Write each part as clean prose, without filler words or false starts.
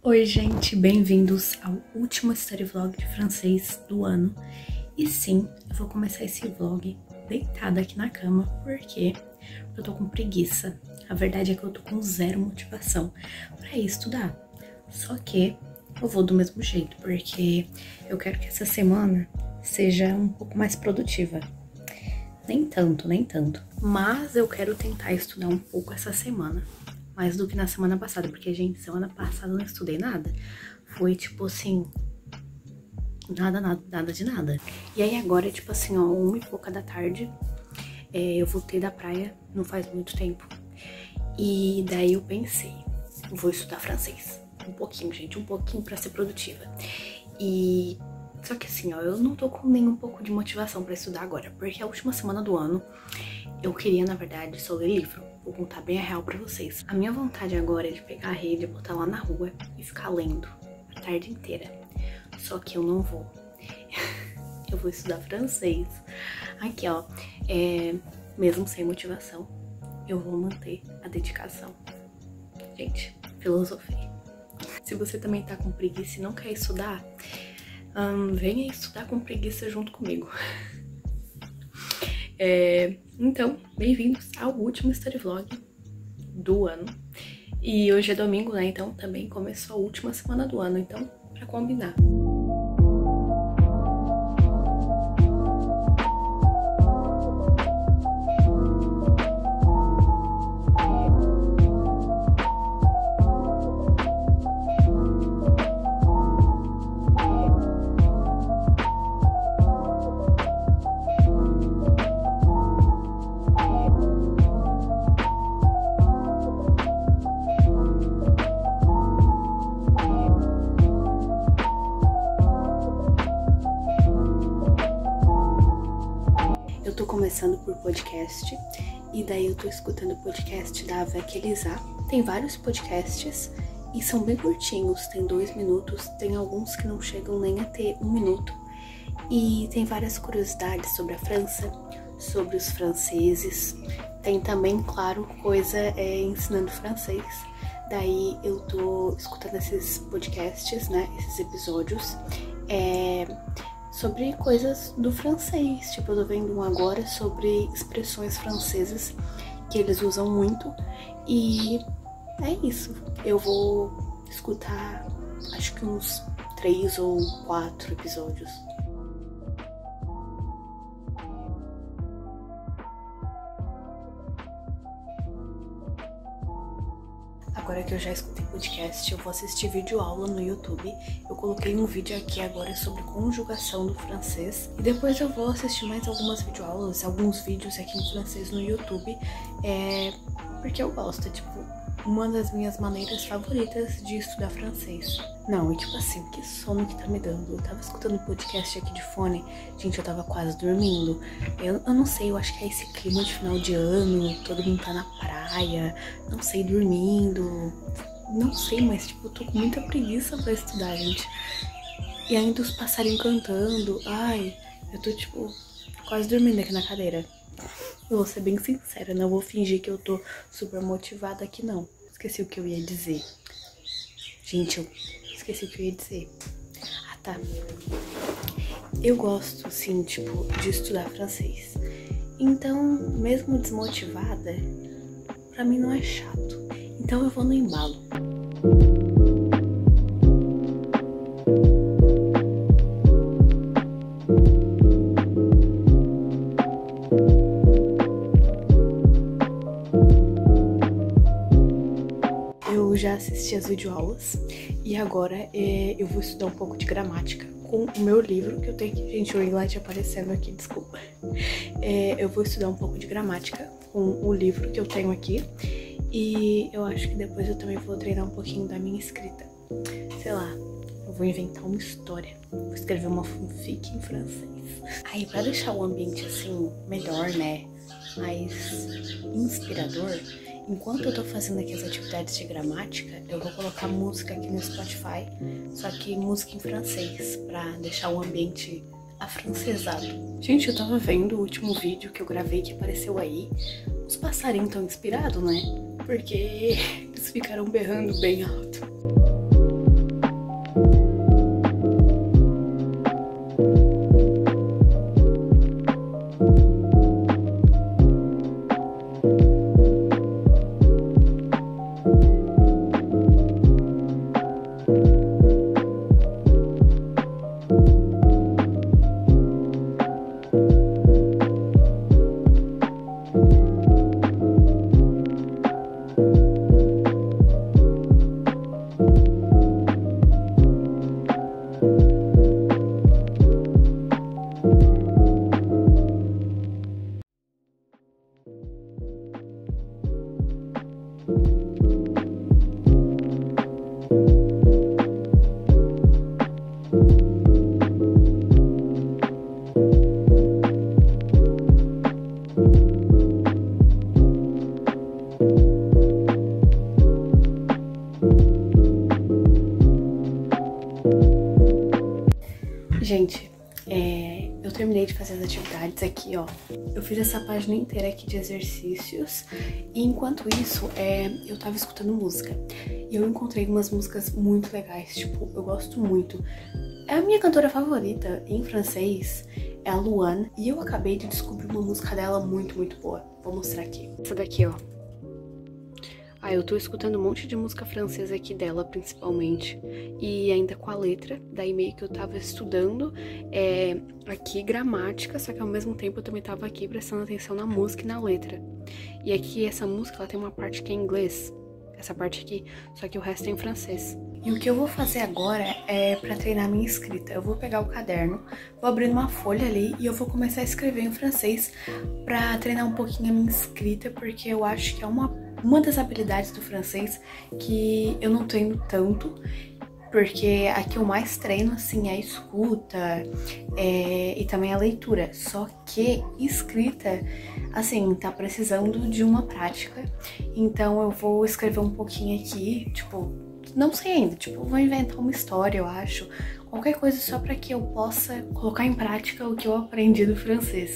Oi gente, bem-vindos ao último story vlog de francês do ano. E sim, eu vou começar esse vlog deitada aqui na cama, porque eu tô com preguiça. A verdade é que eu tô com zero motivação pra ir estudar. Só que eu vou do mesmo jeito, porque eu quero que essa semana seja um pouco mais produtiva. Nem tanto. Mas eu quero tentar estudar um pouco essa semana. Mais do que na semana passada, porque, gente, semana passada eu não estudei nada. Foi, tipo assim, nada de nada. E aí agora, tipo assim, ó, 1h pouca da tarde, eu voltei da praia, não faz muito tempo. E daí eu pensei, vou estudar francês. Um pouquinho, gente, um pouquinho pra ser produtiva. Só que assim, ó, eu não tô com nem um pouco de motivação pra estudar agora, porque a última semana do ano eu queria, na verdade, só ler livro. Vou contar bem a real pra vocês. A minha vontade agora é de pegar a rede, botar lá na rua e ficar lendo a tarde inteira. Só que eu não vou. Eu vou estudar francês. Aqui, ó, mesmo sem motivação, eu vou manter a dedicação. Gente, filosofei. Se você também tá com preguiça e não quer estudar, venha estudar com preguiça junto comigo. Então, bem-vindos ao último story vlog do ano. E hoje é domingo, né? Então também começou a última semana do ano, então, pra combinar. Eu tô começando por podcast, e daí eu tô escutando o podcast da Avec Elisa. Tem vários podcasts e são bem curtinhos, tem 2 minutos, tem alguns que não chegam nem a ter 1 minuto. E tem várias curiosidades sobre a França, sobre os franceses. Tem também, claro, coisa ensinando francês. Daí eu tô escutando esses podcasts, né, esses episódios, sobre coisas do francês. Tipo, eu tô vendo um agora sobre expressões francesas que eles usam muito. E é isso. Eu vou escutar, acho que uns 3 ou 4 episódios. Agora que eu já escutei podcast, eu vou assistir videoaula no YouTube. Eu coloquei um vídeo aqui agora sobre conjugação do francês. E depois eu vou assistir mais algumas videoaulas, alguns vídeos aqui em francês no YouTube. Porque eu gosto, tipo, uma das minhas maneiras favoritas de estudar francês. Não, e tipo assim, que sono que tá me dando. Eu tava escutando podcast aqui de fone, gente, eu tava quase dormindo. Eu não sei, eu acho que é esse clima de final de ano, todo mundo tá na praia, não sei, dormindo. Não sei, mas tipo, eu tô com muita preguiça pra estudar, gente. E ainda os passarinhos cantando. Ai, eu tô tipo, quase dormindo aqui na cadeira. Eu vou ser bem sincera, não vou fingir que eu tô super motivada aqui, não. Esqueci o que eu ia dizer. Gente, eu esqueci o que eu ia dizer. Ah, tá. Eu gosto, sim, tipo, de estudar francês. Então, mesmo desmotivada, pra mim não é chato. Então eu vou no embalo. Eu já assisti as videoaulas e agora eu vou estudar um pouco de gramática com o meu livro que eu tenho aqui. Gente, o inglês aparecendo aqui, desculpa. Eu vou estudar um pouco de gramática com o livro que eu tenho aqui. E eu acho que depois eu também vou treinar um pouquinho da minha escrita. Sei lá, eu vou inventar uma história. Vou escrever uma fanfic em francês. Aí, pra deixar o ambiente assim melhor, né, mais inspirador, enquanto eu tô fazendo aqui as atividades de gramática, eu vou colocar música aqui no Spotify, só que música em francês, pra deixar o ambiente afrancesado. Gente, eu tava vendo o último vídeo que eu gravei que apareceu aí. Os passarinhos tão inspirados, né? Porque eles ficaram berrando bem alto. eu terminei de fazer as atividades aqui, ó. Eu fiz essa página inteira aqui de exercícios e enquanto isso, eu tava escutando música. E eu encontrei umas músicas muito legais, tipo, eu gosto muito. A minha cantora favorita em francês é a Luan e eu acabei de descobrir uma música dela muito, muito boa. Vou mostrar aqui. Essa daqui, ó. Eu tô escutando um monte de música francesa aqui dela, principalmente, e ainda com a letra, daí meio que eu tava estudando aqui gramática, só que ao mesmo tempo eu também tava aqui prestando atenção na música e na letra. E aqui essa música, ela tem uma parte que é em inglês, essa parte aqui, só que o resto é em francês. E o que eu vou fazer agora é pra treinar minha escrita. Eu vou pegar o caderno, vou abrir uma folha ali e eu vou começar a escrever em francês pra treinar um pouquinho a minha escrita, porque eu acho que é uma das habilidades do francês que eu não treino tanto, porque a que eu mais treino, assim, é a escuta e também a leitura. Só que escrita, assim, tá precisando de uma prática. Então eu vou escrever um pouquinho aqui, tipo, não sei ainda, tipo, vou inventar uma história, eu acho. Qualquer coisa só pra que eu possa colocar em prática o que eu aprendi do francês.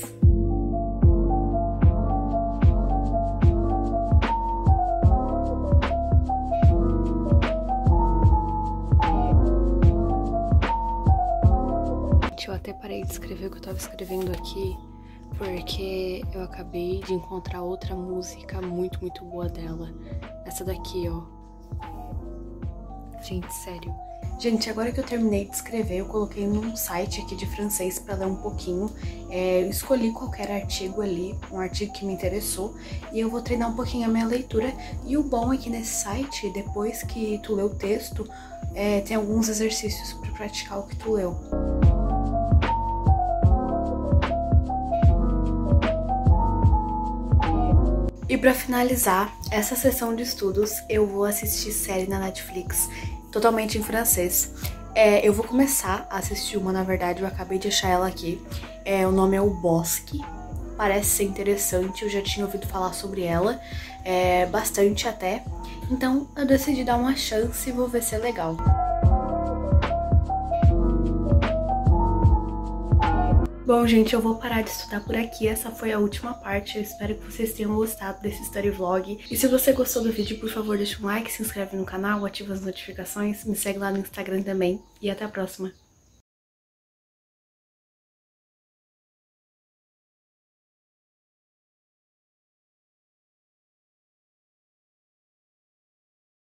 Eu até parei de escrever o que eu tava escrevendo aqui, porque eu acabei de encontrar outra música muito, muito boa dela. Essa daqui, ó. Gente, sério. Gente, agora que eu terminei de escrever, eu coloquei num site aqui de francês pra ler um pouquinho. Eu escolhi qualquer artigo ali, um artigo que me interessou, e eu vou treinar um pouquinho a minha leitura. E o bom é que nesse site, depois que tu lê o texto, tem alguns exercícios pra praticar o que tu leu. E pra finalizar essa sessão de estudos, eu vou assistir série na Netflix, totalmente em francês. Eu vou começar a assistir uma, na verdade, eu acabei de achar ela aqui. O nome é O Bosque, parece ser interessante, eu já tinha ouvido falar sobre ela, bastante até. Então eu decidi dar uma chance e vou ver se é legal. Bom, gente, eu vou parar de estudar por aqui. Essa foi a última parte. Eu espero que vocês tenham gostado desse story vlog. E se você gostou do vídeo, por favor, deixa um like, se inscreve no canal, ativa as notificações, me segue lá no Instagram também. E até a próxima.